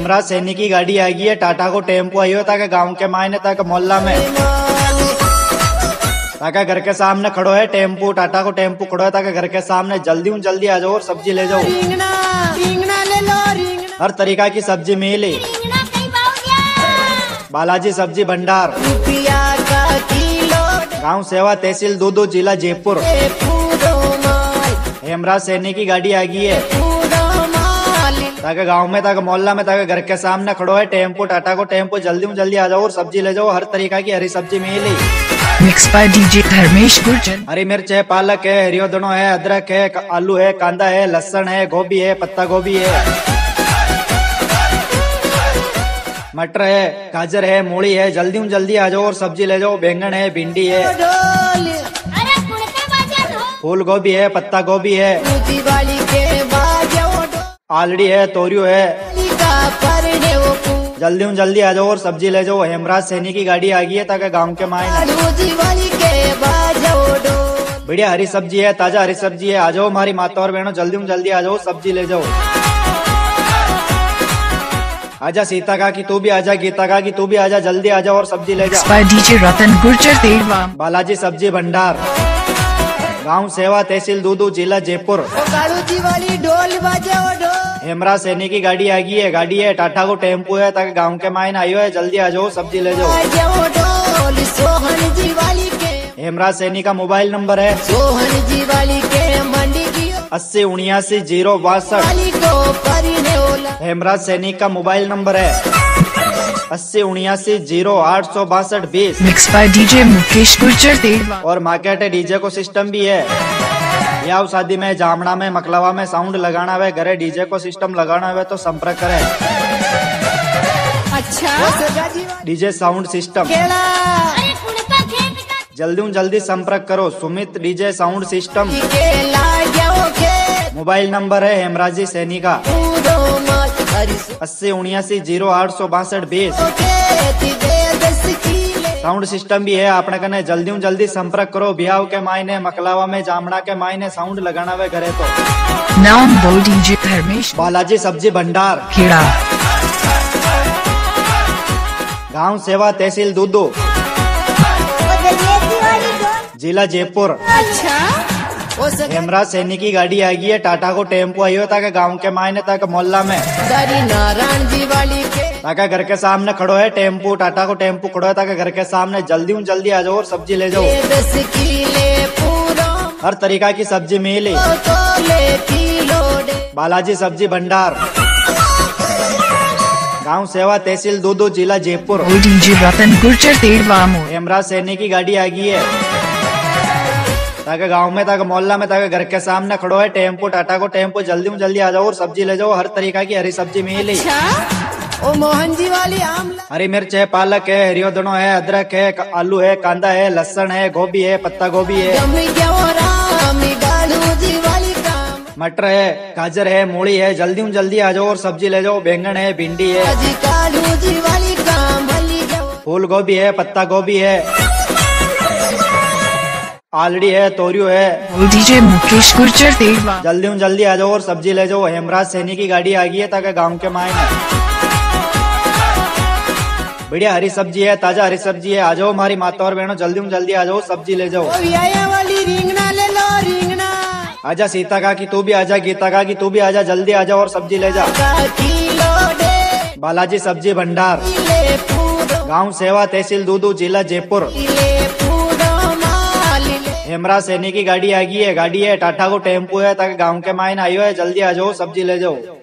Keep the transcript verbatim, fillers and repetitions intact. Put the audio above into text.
हेमराज सैनी की गाड़ी आ गई है, टाटा को टेम्पो आई हो ताकि गांव के मायने तक मोहल्ला में ताकि घर के सामने खड़ो है टेम्पो, टाटा को टेम्पो खड़ो है ताकि घर के सामने जल्दी हूँ जल्दी आ जाओ और सब्जी ले जाओ। रिंगना, रिंगना ले लो, रिंगना। हर तरीका की सब्जी मिली। बालाजी सब्जी भंडार, रुपया का किलो, गांव सेवा तहसील दूदू जिला जयपुर। हेमराज सैनी की गाड़ी आ गई है ताकि गांव में ताकि मोहल्ला में ताकि घर के सामने खड़ो है टेम्पो, टाटा को टेम्पो, जल्दी जल्दी आ जाओ और सब्जी ले जाओ। हर तरीका की हरी सब्जी मिली। Mix by DJ Dharmesh Gurjar. हरी मिर्च है, पालक है, हरियोदनो है, अदरक है, आलू है, कांदा है, लहसुन है, गोभी है, पत्ता गोभी है, मटर है, गाजर है, मूली है, जल्दी जल्दी आ जाओ और सब्जी ले जाओ। बैंगन है, भिंडी है, फूल गोभी है, पत्ता गोभी है, आलड़ी है, तोरियो है, जल्दी जल्दी आ जाओ और सब्जी ले जाओ। हेमराज सैनी की गाड़ी आ गई है ताकि गांव के मायने बढ़िया हरी सब्जी है, ताजा हरी सब्जी है। आ जाओ हमारी माता और बहनों, जल्दी जल्दी आ जाओ, सब्जी ले जाओ। आजा सीता का की तू भी आजा, गीता का की तू भी आजा, जल्दी आ जाओ और सब्जी ले जा। डीजे रतन गुर्जर देवा। बालाजी सब्जी भंडार, गांव सेवा तहसील दूदू जिला जयपुर। हेमराज सैनी की गाड़ी आ गई है, गाड़ी है, टाटा को टेम्पो है ताकि गांव के मायने आयो है, जल्दी आ जाओ सब्जी ले जाओ। हेमराज सैनी का मोबाइल नंबर है अस्सी उन्यासी जीरो बासठ। हेमराज सैनी का मोबाइल नंबर है अस्सी उन्यासी जीरो आठ सौ बासठ बीस। Mix by DJ Mukesh Gurjar Deva. और मार्केट है, डीजे को सिस्टम भी है। ब्याह शादी में, जामना में, मकलवा में साउंड लगाना है, घरे डीजे को सिस्टम लगाना है तो संपर्क करें। अच्छा, डीजे साउंड सिस्टम जल्दी जल्दी संपर्क करो। Sumit DJ sound system. Mobile number है हेमराजी सैनी का अस्सी उन्यासी जीरो आठ सौ बासठ बीस। साउंड सिस्टम भी है आपने कने, जल्दी जल्दी संपर्क करो। ब्याह के मायने, मकलावा में, जामना के मायने साउंड लगाना वे घरे तो। नाम बोल डीजे धर्मेश। बालाजी सब्जी भंडार, खेड़ा, गांव सेवा तहसील दूदू जिला जयपुर। अच्छा, हेमराज सैनी की गाड़ी आ गई है, टाटा को टेम्पो आई हो ताकि गांव के मायने तक मोहल्ला में नारायण जी वाली के ताकि घर के सामने खड़ो है टेम्पो, टाटा को टेम्पो खड़ो है ताकि घर के सामने जल्दी जल्दी आ जाओ और सब्जी ले जाओ। हर तरीका की सब्जी मिली। बालाजी सब्जी भंडार, गांव सेवा तहसील दूदू जिला जयपुर। डीजे रतन गुर्जर देवा। हेमराज सैनी की गाड़ी आ गई है ताकि गांव में ताकि मोहल्ला में ताकि घर के सामने खड़ो है टेम्पो, टाटा को टेम्पो, जल्दी जल्दी आ जाओ और सब्जी ले जाओ। हर तरीका की हरी सब्जी मिली। ओ मोहन जी वाली आमला, हरी मिर्च है, पालक है, हरियोदनो है, अदरक है, आलू है, कांदा है, लहसुन है, गोभी है, पत्ता गोभी है, मटर है, गाजर है, मूली है, जल्दी जल्दी आ जाओ और सब्जी ले जाओ। बैंगन है, भिंडी है, फूल गोभी है, पत्ता गोभी है, आलड़ी है, तोरियो है। डीजे मुकेश गुर्जर देवा। जल्दी जल्दी आ जाओ और सब्जी ले जाओ। हेमराज सैनी की गाड़ी आ गई है ताकि गांव के मायने बढ़िया हरी सब्जी है, ताजा हरी सब्जी है। आ जाओ हमारी माता और बहनों, जल्दी जल्दी आ जाओ, सब्जी ले जाओ। वाली रिंगना ले लो, रिंगना। आजा सीता का की तू भी आजा, गीता का की तू भी आजा, जल्दी आ जाओ और सब्जी ले जा। बालाजी सब्जी भंडार, गांव सेवा तहसील दूदू जिला जयपुर। हेमराज सैनी की गाड़ी आ गई है, गाड़ी है, टाटा को टेम्पो है ताकि गांव के मायने आयो है, जल्दी आ जाओ, सब्जी ले जाओ।